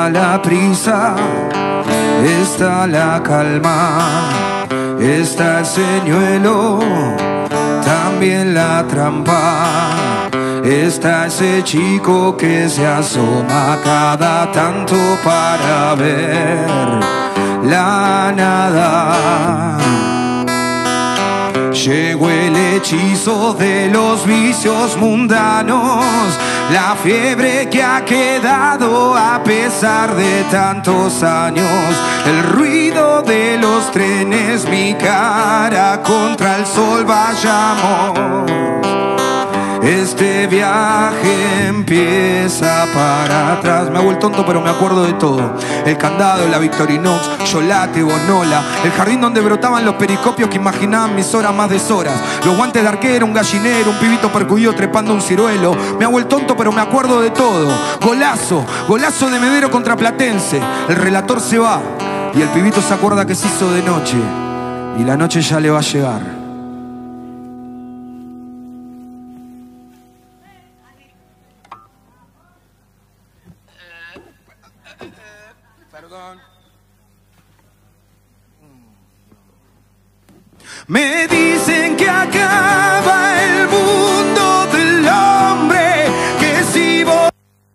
está la prisa, está la calma, está el señuelo, también la trampa. Está ese chico que se asoma cada tanto para ver la nada. Llegó el hechizo de los vicios mundanos, la fiebre que ha quedado a pesar de tantos años, el ruido de los trenes, mi cara contra el sol, vayamos. Este viaje empieza para atrás. Me hago el tonto pero me acuerdo de todo. El candado, la Victorinox, Chocolate, Bonola, el jardín donde brotaban los periscopios que imaginaban mis horas más deshoras, los guantes de arquero, un gallinero, un pibito percudido trepando un ciruelo. Me hago el tonto pero me acuerdo de todo. Golazo, golazo de Medero contra Platense. El relator se va y el pibito se acuerda que se hizo de noche y la noche ya le va a llegar. Perdón. Me dicen que acaba el mundo del hombre, que si vos...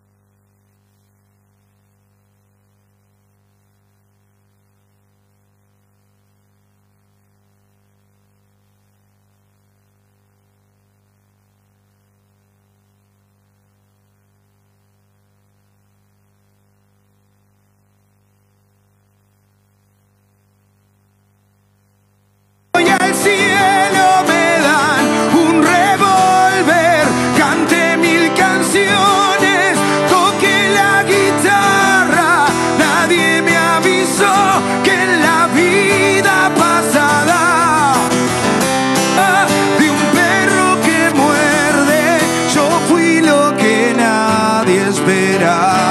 al cielo me dan un revólver, cante 1000 canciones, toque la guitarra, nadie me avisó que en la vida pasada de un perro que muerde yo fui lo que nadie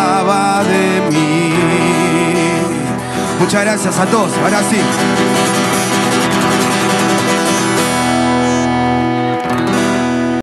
esperaba de mí. Muchas gracias a todos, ahora sí.